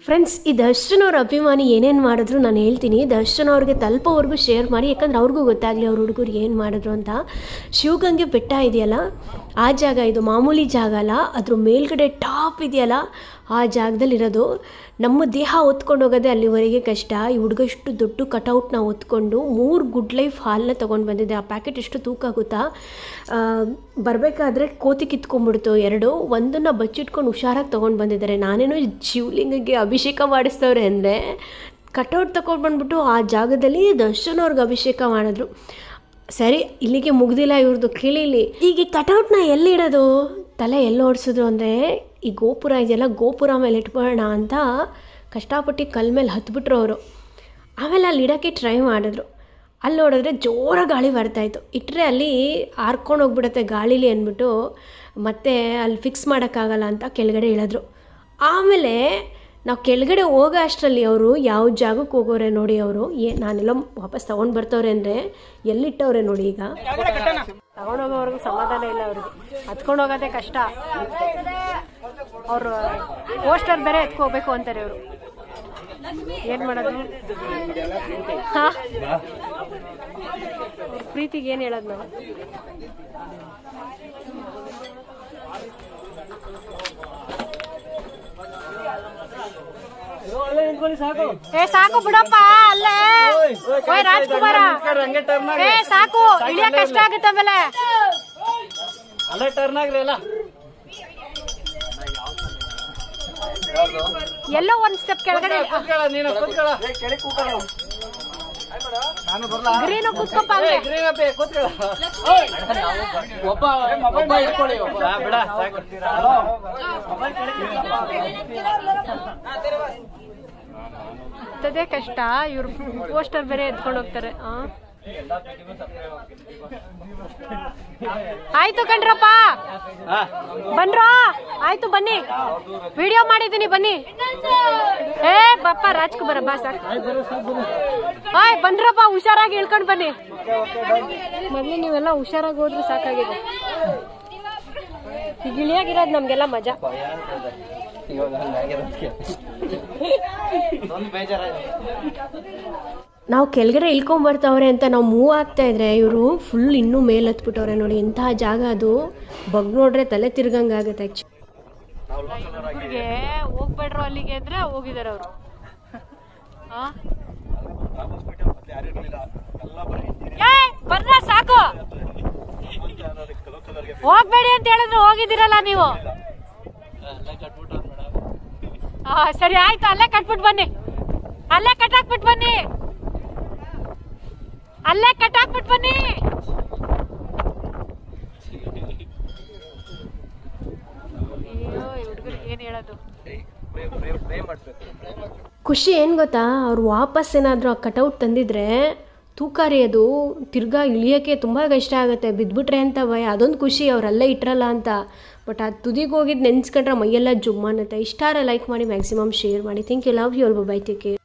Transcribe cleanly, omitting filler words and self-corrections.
Friends, ಈ ದರ್ಶನ್ ಅವ್ರ ಅಭಿಮಾನಿ ಏನೇನು ಮಾಡಿದ್ರು ನಾನು ಹೇಳ್ತೀನಿ. ದರ್ಶನ್ ಅವ್ರಿಗೆ ತಲುಪೋವರೆಗೂ ಶೇರ್ ಮಾಡಿ, ಯಾಕಂದ್ರೆ ಅವ್ರಿಗೂ ಗೊತ್ತಾಗಲಿ ಅವ್ರ ಹುಡುಗರು ಏನು ಮಾಡಿದ್ರು ಅಂತ. ಶಿವಗಂಗೆ ಬೆಟ್ಟ ಇದೆಯಲ್ಲ, ಆ ಜಾಗ ಇದು ಮಾಮೂಲಿ ಜಾಗ ಅಲ್ಲ, ಅದ್ರ ಮೇಲ್ಗಡೆ ಟಾಪ್ ಇದೆಯಲ್ಲ, ಆ ಜಾಗದಲ್ಲಿರೋದು. ನಮ್ಮ ದೇಹ ಹೊತ್ಕೊಂಡು ಹೋಗೋದೇ ಅಲ್ಲಿವರೆಗೆ ಕಷ್ಟ. ಈ ಹುಡುಗ ಇಷ್ಟು ದೊಡ್ಡ ಕಟೌಟ್ನ ಹೊತ್ಕೊಂಡು 3 ಗುಡ್ ಲೈಫ್ ಹಾಲನ್ನ ತೊಗೊಂಡು ಬಂದಿದ್ದೆ. ಆ ಪ್ಯಾಕೆಟ್ ಎಷ್ಟು ತೂಕ ಆಗುತ್ತಾ? ಬರಬೇಕಾದ್ರೆ ಕೋತಿ ಕಿತ್ಕೊಂಡ್ಬಿಡ್ತು 2. ಒಂದನ್ನು ಬಚ್ಚಿಟ್ಕೊಂಡು ಹುಷಾರಾಗಿ ತೊಗೊಂಡು ಬಂದಿದ್ದಾರೆ. ನಾನೇನೋ ಶಿವಲಿಂಗಕ್ಕೆ ಅಭಿಷೇಕ ಮಾಡಿಸ್ತವ್ರೆ ಅಂದರೆ ಕಟೌಟ್ ತೊಗೊಂಡು ಬಂದ್ಬಿಟ್ಟು ಆ ಜಾಗದಲ್ಲಿ ದರ್ಶನ್ ಅವ್ರಿಗೆ ಅಭಿಷೇಕ ಮಾಡಿದ್ರು. ಸರಿ, ಇಲ್ಲಿಗೆ ಮುಗ್ದಿಲ್ಲ ಇವ್ರದ್ದು, ಕೇಳಿಲಿ. ಈಗ ಈ ಕಟೌಟ್ನ ಎಲ್ಲಿಡೋದು? ತಲೆ ಎಲ್ಲಿ ಓಡಿಸಿದ್ರು ಅಂದರೆ, ಈ ಗೋಪುರ ಇದೆಯಲ್ಲ, ಗೋಪುರ ಮೇಲೆ ಇಟ್ಕೊಳ್ಳೋಣ ಅಂತ ಕಷ್ಟಪಟ್ಟು ಕಲ್ ಮೇಲೆ ಹತ್ಬಿಟ್ರು ಅವರು. ಆಮೇಲೆ ಅಲ್ಲಿ ಇಡೋಕ್ಕೆ ಟ್ರೈ ಮಾಡಿದ್ರು. ಅಲ್ಲಿ ನೋಡಿದ್ರೆ ಜೋರ ಗಾಳಿ ಬರ್ತಾಯಿತ್ತು. ಇಟ್ಟರೆ ಅಲ್ಲಿ ಹಾರ್ಕೊಂಡು ಹೋಗ್ಬಿಡುತ್ತೆ ಗಾಳೀಲಿ ಅಂದ್ಬಿಟ್ಟು ಮತ್ತೆ ಅಲ್ಲಿ ಫಿಕ್ಸ್ ಮಾಡೋಕ್ಕಾಗಲ್ಲ ಅಂತ ಕೆಳಗಡೆ ಇಳಿದ್ರು. ಆಮೇಲೆ ನಾವು ಕೆಳಗಡೆ ಹೋಗೋ ಅಷ್ಟರಲ್ಲಿ ಅವರು ಯಾವ ಜಾಗಕ್ಕೆ ಹೋಗೋರೆ ನೋಡಿ. ಅವರು ನಾನೆಲ್ಲ ವಾಪಸ್ ತೊಗೊಂಡು ಬರ್ತವ್ರೆ ಅಂದರೆ ಎಲ್ಲಿಟ್ಟವ್ರೆ ನೋಡಿ. ಈಗ ತಗೊಂಡೋಗೋವ್ರಿಗೂ ಸಮಾಧಾನ ಇಲ್ಲ, ಅವ್ರಿಗೆ ಹತ್ಕೊಂಡು ಹೋಗೋದೇ ಕಷ್ಟ. ಅವರು ಪೋಸ್ಟರ್ ಬೇರೆ ಎತ್ಕೋಬೇಕು ಅಂತಾರೆ ಅವರು. ಏನು ಮಾಡೋದು? ಹಾಂ, ಪ್ರೀತಿಗೆ ಏನು ಹೇಳೋದು ನಾವು? ಸಾಕು ಬಿಡಪ್ಪ, ಅಲ್ಲೇ ರಾಜ್ಕುಮಾರ. ಸಾಕು, ಇಳಿಯ ಕಷ್ಟ ಆಗುತ್ತೆ. ಆಮೇಲೆ ಅಲ್ಲೇ ಟರ್ನ್ ಆಗ್ಲಿಲ್ಲ, ಎಲ್ಲೋ ಒಂದ್ ಸ್ಟೆಪ್ ಕೆಳಗಡೆ. ಗ್ರೀನ್ ಕೂತ್ಕೊಪ್ಪ, ಅದೇ ಕಷ್ಟ. ಇವ್ರು ಪೋಸ್ಟರ್ ಬೇರೆ ಎತ್ಕೊಂಡು ಹೋಗ್ತಾರೆ. ಆಯ್ತು ಕಣ್ರಪ್ಪ, ಬನ್ರೋ. ಆಯ್ತು ಬನ್ನಿ, ವಿಡಿಯೋ ಮಾಡಿದ್ದೀನಿ ಬನ್ನಿ. ಏ ಬಪ್ಪ ರಾಜ್ಕುಮಾರ ಬಾ, ಸಾಕು. ಆಯ್ ಬನ್ರಪ್ಪ, ಹುಷಾರಾಗಿ ಇಳ್ಕೊಂಡು ಬನ್ನಿ. ಮೊದಲು ನೀವೆಲ್ಲ ಹುಷಾರಾಗಿ ಹೋದ್ರೆ ಸಾಕಾಗಿದೆ. ಈಗ ಇಳಿಯಾಗಿರೋದು ನಮ್ಗೆಲ್ಲ ಮಜಾ. ನಾವು ಕೆಳಗಡೆ ಇಳ್ಕೊಂಬರ್ತವ್ರೆ ಅಂತ ನಾವು ಮೂವ್ ಆಗ್ತಾ ಇದ್ರೆ ಇವರು ಫುಲ್ ಇನ್ನೂ ಮೇಲೆ ಹತ್ಬಿಟ್ಟವ್ರೆ ನೋಡಿ. ಎಂತಹ ಜಾಗ ಅದು, ಬಗ್ ನೋಡ್ರೆ ತಲೆ ತಿರ್ಗಂಗಾಗತ್ತೆ. ಆಕ್ಚುಲಿ ಹೋಗ್ಬೇಡ್ರು ಅಲ್ಲಿಗೆ ಅಂದ್ರೆ ಹೋಗಿದ್ದಾರೆ ಅವರು. ಬರ್ರ ಸಾಕು, ಹೋಗ್ಬೇಡಿ ಅಂತ ಹೇಳಿದ್ರು ಹೋಗಿದ್ದೀರಲ್ಲ ನೀವು. ಸರಿ ಆಯ್ತು, ಅಲ್ಲೇ ಕಟ್ಬಿಟ್ಟು ಬನ್ನಿ, ಅಲ್ಲೇ ಕಟ್ಟಾಕ್ಬಿಟ್ಟು ಬನ್ನಿ, ಅಲ್ಲೇ ಕಟ್ಟಾಕ್ಬಿಟ್ಟು ಬನ್ನಿ. ಏನ್ ಹೇಳೋದು? ಖುಷಿ ಏನು ಗೊತ್ತಾ, ಅವ್ರು ವಾಪಸ್ ಏನಾದರೂ ಆ ಕಟೌಟ್ ತಂದಿದ್ರೆ ತೂಕಾರಿ ಅದು ತಿರ್ಗಾ ಇಳಿಯೋಕ್ಕೆ ತುಂಬ ಕಷ್ಟ ಆಗುತ್ತೆ. ಬಿದ್ದುಬಿಟ್ರೆ ಅಂತ ಭಯ. ಅದೊಂದು ಖುಷಿ, ಅವರಲ್ಲೇ ಇಟ್ರಲ್ಲ ಅಂತ. ಬಟ್ ಅದು ತುದಿಗೆ ಹೋಗಿದ್ದು ನೆನ್ಸ್ಕೊಂಡ್ರೆ ಮೈಯೆಲ್ಲ ಜುಮ್ ಅನ್ನತ್ತೆ. ಇಷ್ಟ ಆದರೆ ಲೈಕ್ ಮಾಡಿ, ಮ್ಯಾಕ್ಸಿಮಮ್ ಶೇರ್ ಮಾಡಿ. Thank you, love you all, bye, take care.